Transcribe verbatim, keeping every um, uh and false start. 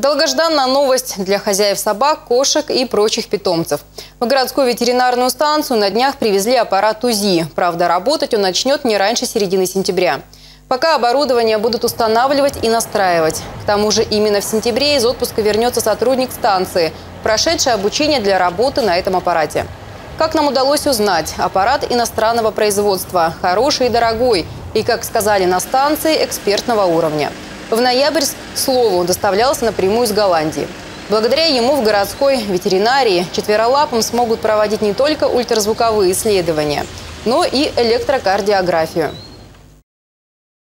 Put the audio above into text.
Долгожданная новость для хозяев собак, кошек и прочих питомцев. В городскую ветеринарную станцию на днях привезли аппарат УЗИ. Правда, работать он начнет не раньше середины сентября. Пока оборудование будут устанавливать и настраивать. К тому же именно в сентябре из отпуска вернется сотрудник станции, прошедший обучение для работы на этом аппарате. Как нам удалось узнать, аппарат иностранного производства, хороший и дорогой. И, как сказали на станции, экспертного уровня. В Ноябрьск, к слову, доставлялся напрямую из Голландии. Благодаря ему в городской ветеринарии четверолапым смогут проводить не только ультразвуковые исследования, но и электрокардиографию.